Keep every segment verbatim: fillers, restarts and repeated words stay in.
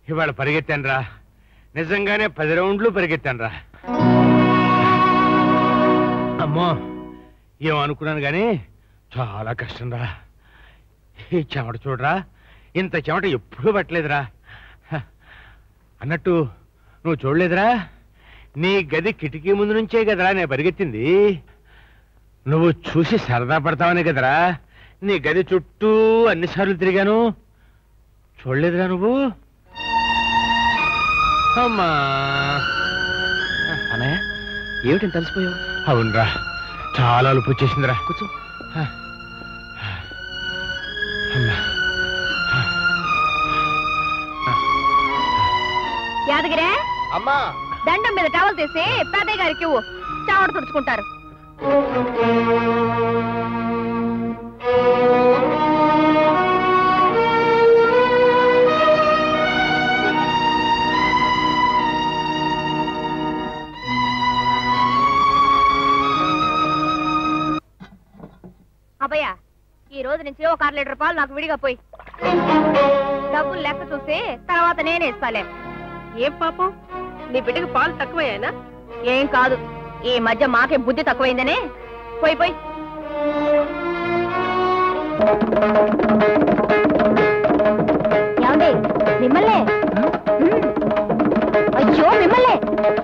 ఇవాళ పరిగెత్తాను రా, నిజంగానే పది రౌండ్లు పరిగెత్తాను రా. అమ్మో ఏమనుకున్నాను కానీ చాలా కష్టం రా. ఈ చెమట చూడరా, ఇంత చెమట ఎప్పుడూ పట్టలేదురా. అన్నట్టు నువ్వు చూడలేదురా, నీ గది కిటికీ ముందు నుంచే కదరా నేను పరిగెత్తింది. నువ్వు చూసి సరదా పడతావనే కదరా నీ గది చుట్టూ అన్నిసార్లు తిరిగాను. చూడలేదురా నువ్వు? అమ్మా అన్నయ్య ఏమిటి తలిసిపోయావు? అవునరా, చాలా అలుపు వచ్చేసిందిరా. కూర్చో. యాదగిరే అమ్మా, దండం మీద టవల్ తీసి పెద్దయ్య గారికి ఇవ్వు, చావడ తుడుచుకుంటారు. అబ్బయ్య, ఈ రోజు నుంచి ఒక అర లీటర్ పాలు నాకు విడిగా పోయి. డబ్బులు లెక్క చూసి తర్వాత నేనే ఇస్తాలే. ఏం పాపం, నీ బిడ్డకి పాలు తక్కువయ్యానా? ఏం కాదు, ఈ మధ్య మాకే బుద్ధి తక్కువైందనే. పోయి పోయి. ఏమండి మిమ్మల్నే? అయ్యో మిమ్మల్నే.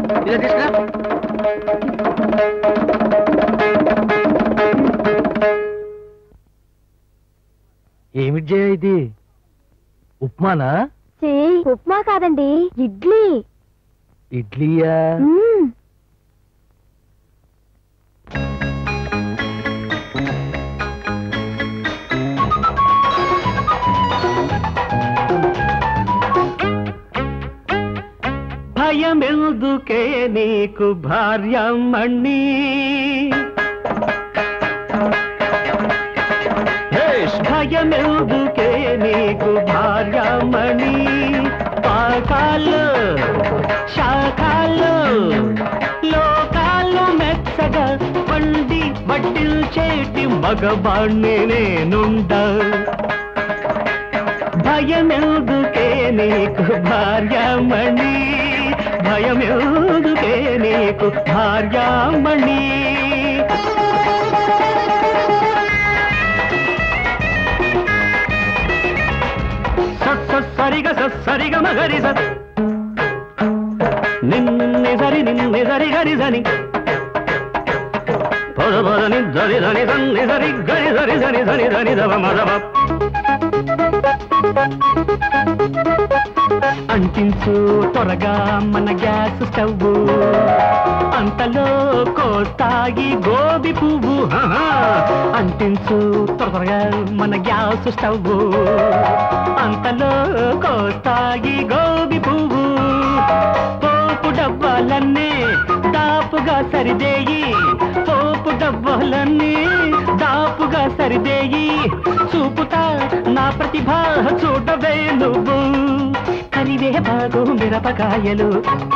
ఏమిటి జయ ఇది? ఉప్మానా? ఉప్మా కాదండి, ఇడ్లీ. ఇడ్లీయా? భయమెందుకే నీకు భార్యమణి, భయమెందుకే నీకు భార్యమణి. పాకాలు శాఖాలు లోకాలు మెచ్చగా వండి వడ్డిల్చేటి మగవాణ్ణి నేనుండ. భయమెందుకే నీకు భార్యమణి, భయమెందుకే నీకు భార్యమణి. సరిగ సరిగ మగరి స నిన్నే సరి నిన్నే సరి గరి సని పొర పొరని జరి ధని సన్ని సరి గరి సరి సని సని ధని దవ మదవ. అంటించు త్వరగా మన గ్యాస్ స్టవ్, అంతలో కోస్తాగి గోబి పువ్వు. అంటించు త్వరగా మన గ్యాస్ స్టవ్, అంతలో కోస్తాగి గోబి పువ్వు. పోపు డబ్బాలన్నీ దాపుగా సరిదేయి, పోపు డబ్బాలన్నీ దాపుగా సరిదేయి. చూపుతా నా ప్రతిభ చూడవే నువ్వు. కరివేపాకు మిరపకాయలు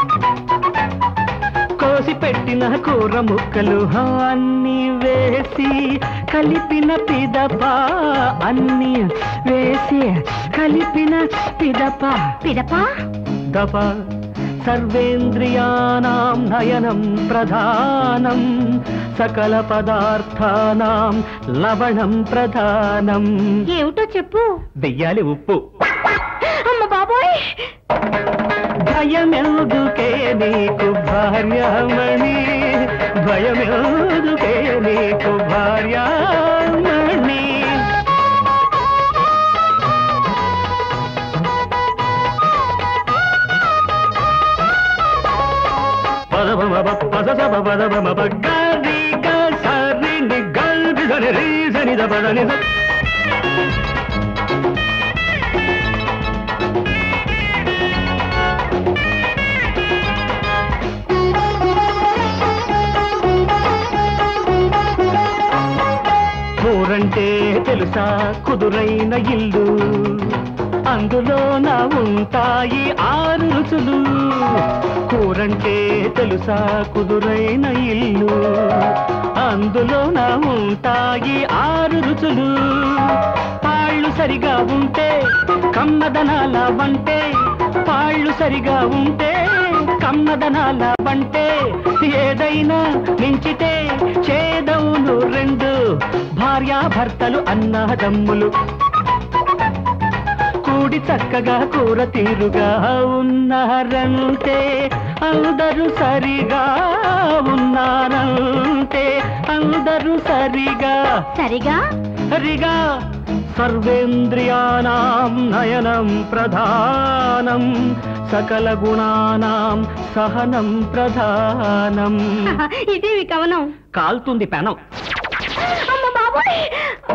కోసి పెట్టిన కూర ముక్కలు అన్ని వేసి కలిపిన పిదప, అన్ని వేసి కలిపిన పిదప పిదప దప. సర్వేంద్రియానాం నయనం ప్రధానం, సకల పదార్థానాం లవణం ప్రధానం. ఏమిటో చెప్పు. వెయ్యాలి ఉప్పు. అమ్మ బాబోయ్. భయమెందుకే నీకు భార్యమణి, భయమెందుకే నీకు భార్యమణి. పదమ పదమ పదమ గరి గరి ని గరి సని రి సని ద పదని. కూరంటే తెలుసా కుదురైన ఇల్లు, అందులో నా ఉంటాయి ఆరు రుచులు. కూరంటే తెలుసా కుదురైన ఇల్లు, అందులో నా ఉంటాయి ఆరు రుచులు. పాళ్ళు సరిగా ఉంటే కమ్మదనాల వంటే పాళ్ళు సరిగా ఉంటే కమ్మదనాల వంటే ఏదైనా మించితే చేదవును రెండు భార్యాభర్తలు అన్నదమ్ములు కూడి చక్కగా కూర తీరుగా ఉన్నారంటే అందరూ సరిగా ఉన్నారంటే అందరూ సరిగా సరిగా సరిగా సర్వేంద్రియానాం నయనం ప్రధానం సకల గుణానాం సహనం ప్రధానం. ఇది కవనం. కాల్తుంది పెనం. బాబోయ్,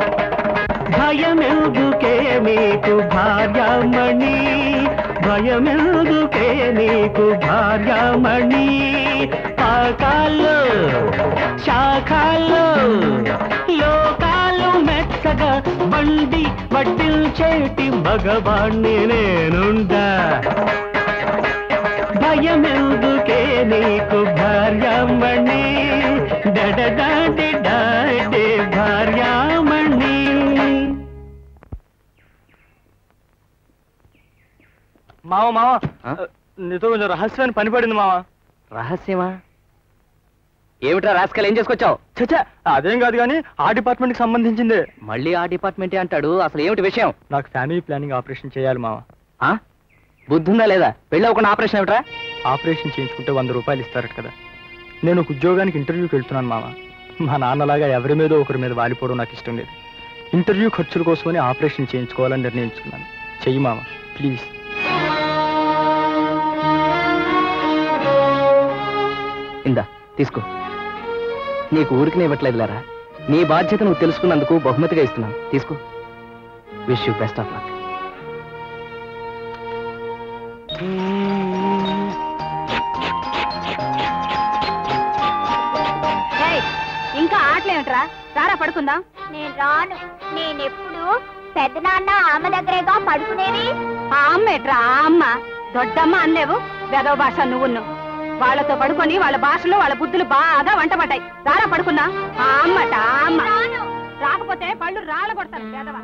భయమెందుకే మీకు భార్యామణి, భయమెందుకే మీకు భార్యామణి. పాకాలు శాఖాలు లోకాలు మెచ్చగా బండి వడ్డించేటి మగవాణ్ణి నేనుండా. భయమెందుకే నీకు భార్యామణి, డడడాడి డాడే భార్యామణి. మావ మావ నీతో కొంచెం రహస్యమైన పని పడింది మావ. రహస్యమా? ఏమిట్రా రాస్కల్, ఏం చేసుకొచ్చావు? చచ్చా అదేం కాదు కానీ ఆ డిపార్ట్మెంట్ కి సంబంధించింది. మళ్ళీ ఆ డిపార్ట్మెంటే అంటాడు. అసలు ఏమిటి విషయం? నాకు ఫ్యామిలీ ప్లానింగ్ ఆపరేషన్ చేయాలి మావ. ఆ బుద్ధుందా లేదా? పెళ్ళి అవ్వకుండా ఆపరేషన్ ఏమిట్రా? ఆపరేషన్ చేయించుకుంటే వంద రూపాయలు ఇస్తారట కదా. నేను ఒక ఉద్యోగానికి ఇంటర్వ్యూకి వెళ్తున్నాను మావ. మా నాన్నలాగా ఎవరి మీదో ఒకరి మీద వాలిపోవడం నాకు ఇష్టం లేదు. ఇంటర్వ్యూ ఖర్చుల కోసమని ఆపరేషన్ చేయించుకోవాలని నిర్ణయించుకున్నాను. చెయ్యి మావ ప్లీజ్. ఇందా తీసుకో. నీకు ఊరికి ఇవ్వట్లేదు లేరా, నీ బాధ్యత నువ్వు తెలుసుకున్నందుకు బహుమతిగా ఇస్తున్నాను. తీసుకో. Wish you best of luck. ఇంకా ఆటలేమిట్రా? రారా పడుకుందాం. నేను రాను. నేనెప్పుడు పెద్దనాన్న ఆమె దగ్గరేగా పడుకునేది. ఆ అమ్మ ఎట్రా? ఆ అమ్మ దొడ్డమ్మ అనలేవు. వెదవ భాష నువ్వు. వాళ్ళతో పడుకొని వాళ్ళ భాషలో వాళ్ళ బుద్ధులు బాగా వంట పడ్డాయి. రారా పడుకుందాం. ఆ అమ్మట ఆ అమ్మ. రాకపోతే పళ్ళు రాళ్ళ కొడతాను వెదవ.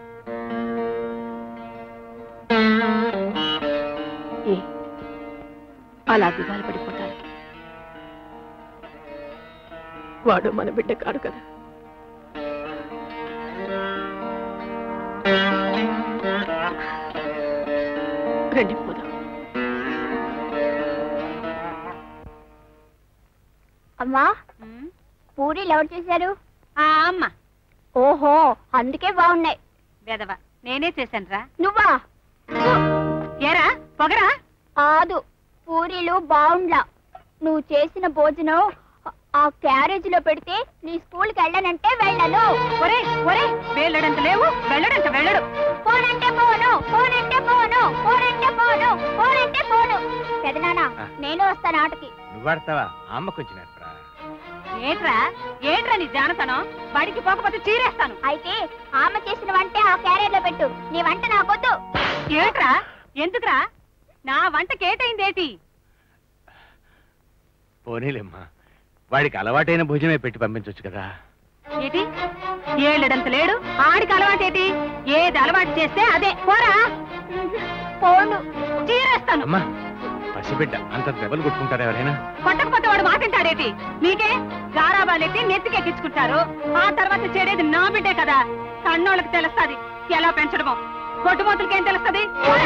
అలా దిగాలు పడిపోతారు. వాడు మన బిడ్డ కాడు కదా. రండి పోదాం. అమ్మా, పూరీలు ఎవరు చేశారు? ఆ అమ్మ. ఓహో, అందుకే బాగున్నాయి. వెదవ, నేనే చేశాను రా. నువ్వా? ఏరా పొగరా? కాదు, పూరీలు బాగుండ్లా. నువ్వు చేసిన భోజనం ఆ క్యారేజ్ లో పెడితే నీ స్కూల్కి వెళ్ళనంటే వెళ్ళను. ఒరే ఒరే, వెళ్ళడంత లేవు, వెళ్ళడంత వెళ్ళడు. పోనంటే పోను, పోనంటే పోను, పోనంటే పోను, పోనంటే పోను. పెదనాన్న, నేను వస్తాను ఆటకి. నువ్వు ఆడతావా? అమ్మకు వచ్చినట్రా. ఏట్రా ఏట్రా నీ జానతనం? బడికి పోకపోతే చీరేస్తాను. అయితే ఆమె చేసిన వంటే ఆ క్యారేజ్ లో పెట్టు. నీ వంట నాకొద్దు. ఏట్రా? ఎందుకురా? నా వంట కేటైందేటి? పోనీలేమ్మా, వాడికి అలవాటైన భోజనమే పెట్టి పంపించవచ్చు కదా. ఏటి ఏళ్ళడంత లేడు, ఆడికి అలవాటేటి? ఏది అలవాటు చేస్తే అదే. పోరా. పోను, చీరేస్తాను. అమ్మా, పసిబిడ్డ అంత దెబ్బలు కొట్టుకుంటారు ఎవరైనా? కొట్టకపోతే వాడు మాటింటాడేటి? నీకే గారాబాలెట్టి నెత్తికెక్కించుకుంటారు. ఆ తర్వాత చెడేది నా బిడ్డే కదా. కన్నోళ్ళకి తెలుస్తుంది ఎలా పెంచడమో. గొడ్డుమూతులకేం తెలుస్తుంది?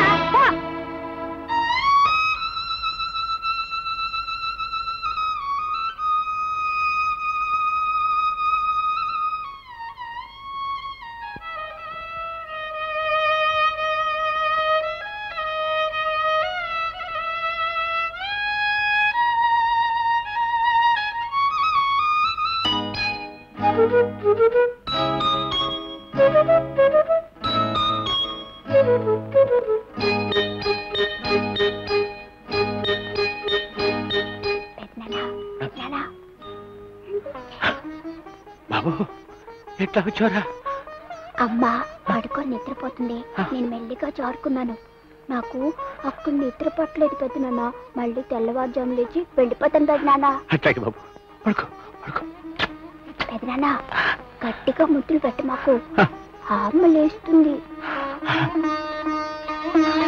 బాబు, ఎట్లా వచ్చారా? అమ్మా పడుకొని నిద్రపోతుంది. నేను మెల్లిగా చారుకున్నాను. నాకు అక్కడ నిద్ర పట్టలేదు పెద్దనాన్న. మళ్ళీ తెల్లవారుజాము లేచి వెళ్ళిపోతాను పెద్దనాన్న. అట్లాగే బాబు, పడుకో పడుకో. పెద్దనాన్న, గట్టిగా ముద్దులు పెట్టి మాకు అమ్మ లేస్తుంది.